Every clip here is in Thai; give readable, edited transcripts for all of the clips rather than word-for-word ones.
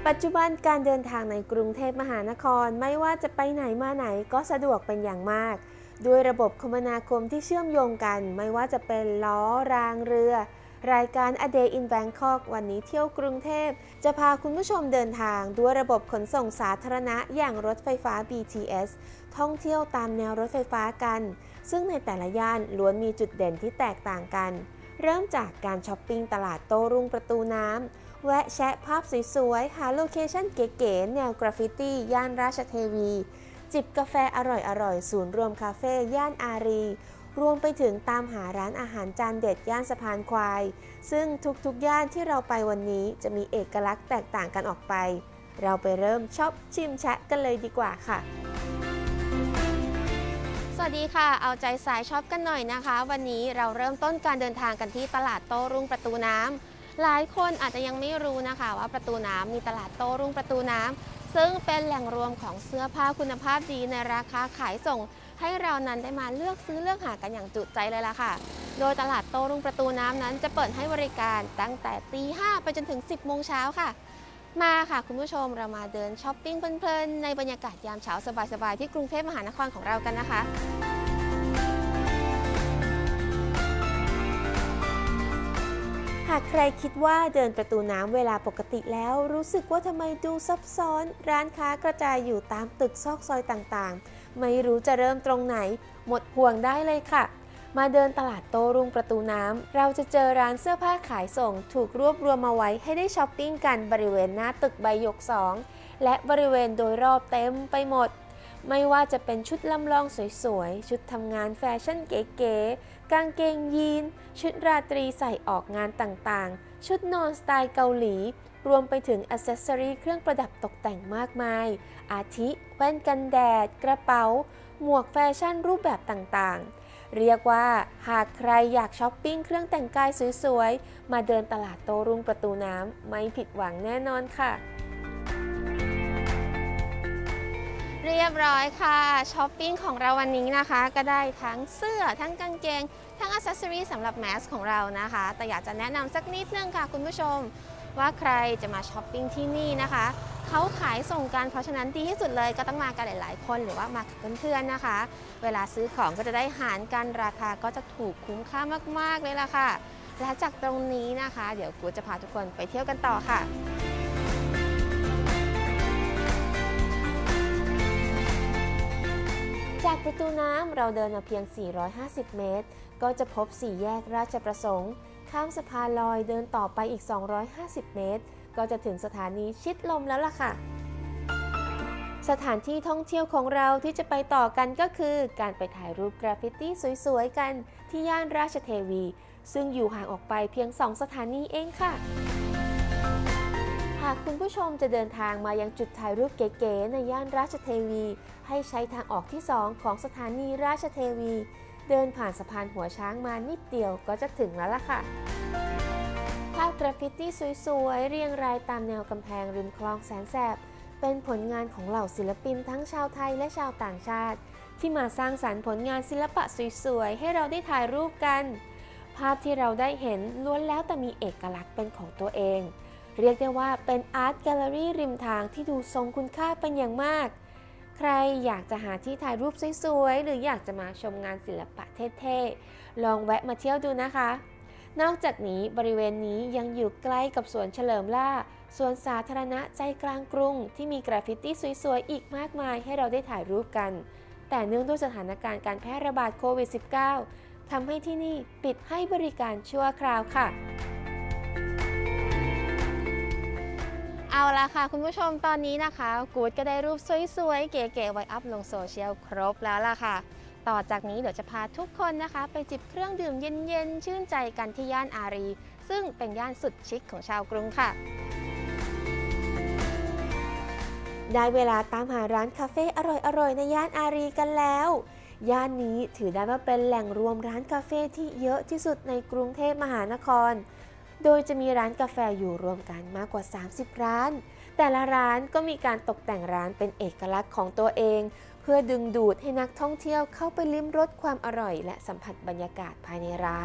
ปัจจุบันการเดินทางในกรุงเทพมหานครไม่ว่าจะไปไหนมาไหนก็สะดวกเป็นอย่างมากด้วยระบบคมนาคมที่เชื่อมโยงกันไม่ว่าจะเป็นล้อรางเรือรายการ A Day in Bangkok วันนี้เที่ยวกรุงเทพจะพาคุณผู้ชมเดินทางด้วยระบบขนส่งสาธารณะอย่างรถไฟฟ้า BTS ท่องเที่ยวตามแนวรถไฟฟ้ากันซึ่งในแต่ละย่านล้วนมีจุดเด่นที่แตกต่างกันเริ่มจากการช้อปปิ้งตลาดโต้รุ่งประตูน้ำแวะแชะภาพสวยๆหาโลเคชั่นเก๋ๆแนวกราฟฟิตี้ย่านราชเทวีจิบกาแฟอร่อยๆศูนย์รวมคาเฟ่ย่านอารีรวมไปถึงตามหาร้านอาหารจานเด็ดย่านสะพานควายซึ่งทุกๆย่านที่เราไปวันนี้จะมีเอกลักษณ์แตกต่างกันออกไปเราไปเริ่มช็อปชิมแชะกันเลยดีกว่าค่ะสวัสดีค่ะเอาใจสายช็อปกันหน่อยนะคะวันนี้เราเริ่มต้นการเดินทางกันที่ตลาดโต้รุ่งประตูน้ำหลายคนอาจจะยังไม่รู้นะคะว่าประตูน้ำมีตลาดโต้รุ่งประตูน้ำซึ่งเป็นแหล่งรวมของเสื้อผ้าคุณภาพดีในราคาขายส่งให้เรานั้นได้มาเลือกซื้อเลือกหากันอย่างจุใจเลยล่ะค่ะโดยตลาดโต้รุ่งประตูน้ำนั้นจะเปิดให้บริการตั้งแต่ตี 5ไปจนถึง 10 โมงเช้าค่ะมาค่ะคุณผู้ชมเรามาเดินช้อปปิ้งเพลินๆในบรรยากาศยามเช้าสบายๆที่กรุงเทพมหานครของเรากันนะคะหากใครคิดว่าเดินประตูน้ำเวลาปกติแล้วรู้สึกว่าทำไมดูซับซ้อนร้านค้ากระจายอยู่ตามตึกซอกซอยต่างๆไม่รู้จะเริ่มตรงไหนหมดห่วงได้เลยค่ะมาเดินตลาดโต้รุ่งประตูน้ำเราจะเจอร้านเสื้อผ้าขายส่งถูกรวบรวมมาไว้ให้ได้ช้อปปิ้งกันบริเวณหน้าตึกใบหยก2และบริเวณโดยรอบเต็มไปหมดไม่ว่าจะเป็นชุดลำลองสวยๆชุดทำงานแฟชั่นเก๋ๆกางเกงยีนชุดราตรีใส่ออกงานต่างๆชุดนอนสไตล์เกาหลีรวมไปถึงอ็อกเซสซอรี่เครื่องประดับตกแต่งมากมายอาทิแว่นกันแดดกระเป๋าหมวกแฟชั่นรูปแบบต่างๆเรียกว่าหากใครอยากช้อปปิ้งเครื่องแต่งกายสวยๆมาเดินตลาดโต้รุ่งประตูน้ำไม่ผิดหวังแน่นอนค่ะเรียบร้อยค่ะช้อปปิ้งของเราวันนี้นะคะก็ได้ทั้งเสื้อทั้งกางเกงทั้งอัซเซสซอรี่สำหรับแมสของเรานะคะแต่อยากจะแนะนำสักนิดนึงค่ะคุณผู้ชมว่าใครจะมาช้อปปิ้งที่นี่นะคะเขาขายส่งกันเพราะฉะนั้นดีที่สุดเลยก็ต้องมากันหลายๆคนหรือว่ามากับเพื่อนๆนะคะเวลาซื้อของก็จะได้หารกันราคาก็จะถูกคุ้มค่ามากๆเลยล่ะค่ะและจากตรงนี้นะคะเดี๋ยวกูจะพาทุกคนไปเที่ยวกันต่อค่ะจากประตูน้ำเราเดินมาเพียง450 เมตรก็จะพบ4แยกราชประสงค์ข้ามสะพานลอยเดินต่อไปอีก250 เมตรก็จะถึงสถานีชิดลมแล้วล่ะค่ะสถานที่ท่องเที่ยวของเราที่จะไปต่อกันก็คือการไปถ่ายรูปกราฟฟิตี้สวยๆกันที่ย่านราชเทวีซึ่งอยู่ห่างออกไปเพียง2สถานีเองค่ะหากคุณผู้ชมจะเดินทางมายังจุดถ่ายรูปเก๋ๆในย่านราชเทวีให้ใช้ทางออกที่2ของสถานีราชเทวีเดินผ่านสะพานหัวช้างมานิดเดียวก็จะถึงแล้วล่ะค่ะภาพกราฟฟิตี้สวยๆเรียงรายตามแนวกำแพงริมคลองแสนแสบเป็นผลงานของเหล่าศิลปินทั้งชาวไทยและชาวต่างชาติที่มาสร้างสรรค์ผลงานศิลปะสวยๆให้เราได้ถ่ายรูปกันภาพที่เราได้เห็นล้วนแล้วแต่มีเอกลักษณ์เป็นของตัวเองเรียกได้ว่าเป็นอาร์ตแกลเลอรี่ริมทางที่ดูทรงคุณค่าเป็นอย่างมากใครอยากจะหาที่ถ่ายรูปสวยๆหรืออยากจะมาชมงานศิลปะเท่ๆลองแวะมาเที่ยวดูนะคะนอกจากนี้บริเวณนี้ยังอยู่ใกล้กับสวนเฉลิมล่าสวนสาธารณะใจกลางกรุงที่มีกราฟฟิตี้สวยๆอีกมากมายให้เราได้ถ่ายรูปกันแต่เนื่องด้วยสถานการณ์การแพร่ระบาดโควิด -19 ทำให้ที่นี่ปิดให้บริการชั่วคราวค่ะเอาละค่ะคุณผู้ชมตอนนี้นะคะกู๊ดก็ได้รูปสวยๆเก๋ๆไว้อัพลงโซเชียลครบแล้วล่ะค่ะต่อจากนี้เดี๋ยวจะพาทุกคนนะคะไปจิบเครื่องดื่มเย็นๆชื่นใจกันที่ย่านอารีซึ่งเป็นย่านสุดชิคของชาวกรุงค่ะได้เวลาตามหาร้านคาเฟ่อร่อยๆในย่านอารีกันแล้วย่านนี้ถือได้ว่าเป็นแหล่งรวมร้านคาเฟ่ที่เยอะที่สุดในกรุงเทพมหานครโดยจะมีร้านกาแฟอยู่รวมกันมากกว่า30ร้านแต่ละร้านก็มีการตกแต่งร้านเป็นเอกลักษณ์ของตัวเองเพื่อดึงดูดให้นักท่องเที่ยวเข้าไปลิ้มรสความอร่อยและสัมผัสบรรยากาศภายในร้าน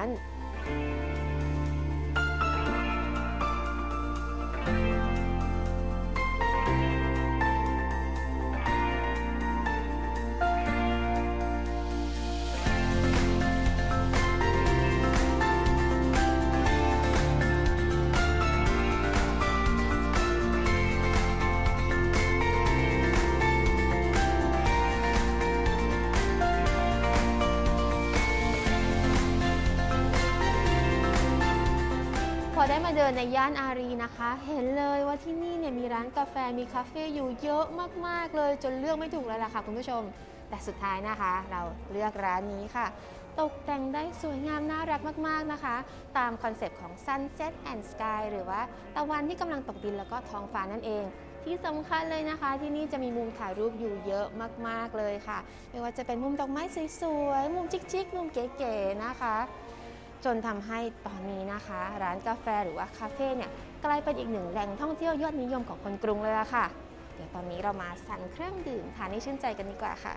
อได้มาเดินในย่านอารีนะคะเห็นเลยว่าที่นี่เนี่ยมีร้านกาแฟมีคาเฟ่อยู่เยอะมากๆเลยจนเลือกไม่ถูกเลยล่ะค่ะคุณผู้ชมแต่สุดท้ายนะคะเราเลือกร้านนี้ค่ะตกแต่งได้สวยงามน่ารักมากๆนะคะตามคอนเซปต์ของ Sunset and Sky หรือว่าตะวันที่กำลังตกดินแล้วก็ท้องฟ้านั่นเองที่สำคัญเลยนะคะที่นี่จะมีมุมถ่ายรูปอยู่เยอะมากๆเลยค่ะไม่ว่าจะเป็นมุมดอกไม้สวยๆมุมจิกๆมุมเก๋ๆนะคะจนทำให้ตอนนี้นะคะร้านกาแฟหรือว่าคาเฟ่เนี่ยกลายเป็นอีกหนึ่งแหล่งท่องเที่ยวยอดนิยมของคนกรุงเลยละค่ะเดี๋ยวตอนนี้เรามาสั่งเครื่องดื่มทานให้ชื่นใจกันดีกว่าค่ะ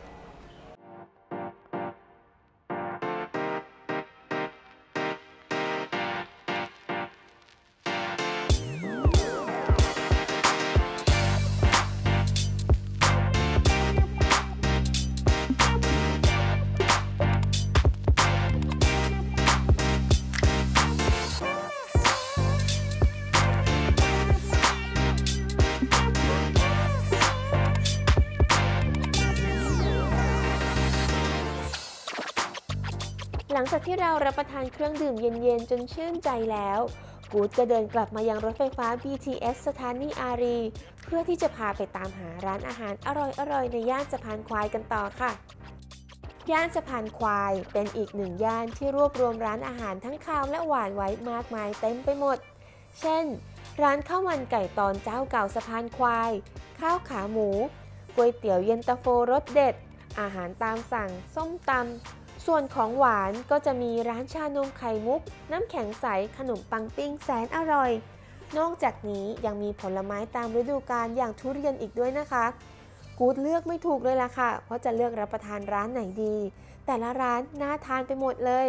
หลังจากที่เรารับประทานเครื่องดื่มเย็นๆจนชื่นใจแล้วกู๊ดก็เดินกลับมายังรถไฟฟ้า BTS สถานีอารีเพื่อที่จะพาไปตามหาร้านอาหารอร่อยๆในย่านสะพานควายกันต่อค่ะย่านสะพานควายเป็นอีกหนึ่งย่านที่รวบรวมร้านอาหารทั้งคาวและหวานไว้มากมายเต็มไปหมดเช่นร้านข้าวมันไก่ตอนเจ้าเก่าสะพานควายข้าวขาหมูก๋วยเตี๋ยวเย็นตาโฟรสเด็ดอาหารตามสั่งส้มตำส่วนของหวานก็จะมีร้านชานมไข่มุกน้ำแข็งใสขนมปังปิ้งแสนอร่อยนอกจากนี้ยังมีผลไม้ตามฤดูกาลอย่างทุเรียนอีกด้วยนะคะกู๊ดเลือกไม่ถูกเลยล่ะค่ะเพราะจะเลือกรับประทานร้านไหนดีแต่ละร้านน่าทานไปหมดเลย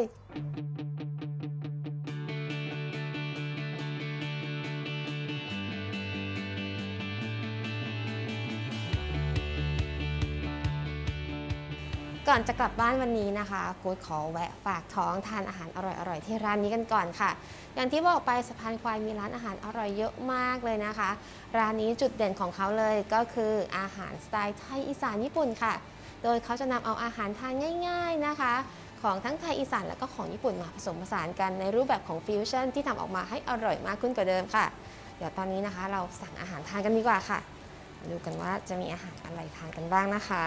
ก่อนจะกลับบ้านวันนี้นะคะกู๊ดขอแวะฝากท้องทานอาหารอร่อยๆที่ร้านนี้กันก่อนค่ะอย่างที่บอกไปสะพานควายมีร้านอาหารอร่อยเยอะมากเลยนะคะร้านนี้จุดเด่นของเขาเลยก็คืออาหารสไตล์ไทยอีสานญี่ปุ่นค่ะโดยเขาจะนำเอาอาหารทานง่ายๆนะคะของทั้งไทยอีสานและก็ของญี่ปุ่นมาผสมผสานกันในรูปแบบของฟิวชั่นที่ทำออกมาให้อร่อยมากขึ้นกว่าเดิมค่ะเดี๋ยวตอนนี้นะคะเราสั่งอาหารทานกันดีกว่าค่ะดูกันว่าจะมีอาหารอะไรทานกันบ้างนะคะ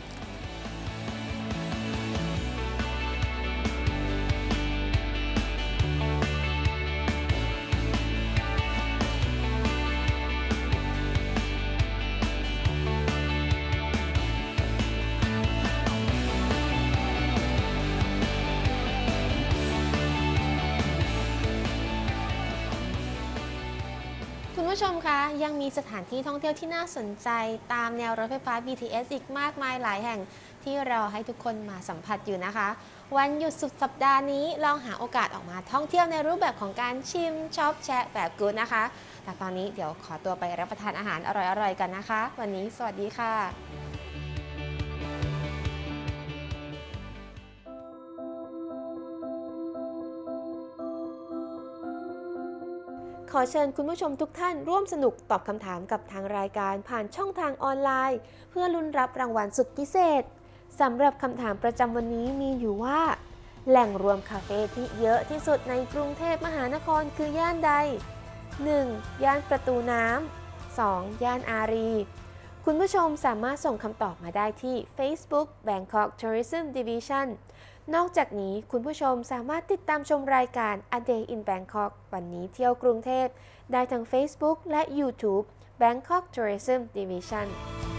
คุณผู้ชมคะยังมีสถานที่ท่องเที่ยวที่น่าสนใจตามแนวรถไฟฟ้า BTS อีกมากมายหลายแห่งที่เราให้ทุกคนมาสัมผัสอยู่นะคะวันหยุดสุดสัปดาห์นี้ลองหาโอกาสออกมาท่องเที่ยวในรูปแบบของการชิมช็อปแชะแบบกู๊ดนะคะแต่ตอนนี้เดี๋ยวขอตัวไปรับประทานอาหารอร่อยๆกันนะคะวันนี้สวัสดีค่ะขอเชิญคุณผู้ชมทุกท่านร่วมสนุกตอบคำถามกับทางรายการผ่านช่องทางออนไลน์เพื่อลุ้นรับรางวัลสุดพิเศษสำหรับคำถามประจำวันนี้มีอยู่ว่าแหล่งรวมคาเฟ่ที่เยอะที่สุดในกรุงเทพมหานครคือย่านใด 1. ย่านประตูน้ำ 2. ย่านอารีคุณผู้ชมสามารถส่งคำตอบมาได้ที่ Facebook Bangkok Tourism Division นอกจากนี้คุณผู้ชมสามารถติดตามชมรายการ A Day in Bangkok วันนี้เที่ยวกรุงเทพได้ทาง Facebook และ YouTube Bangkok Tourism Division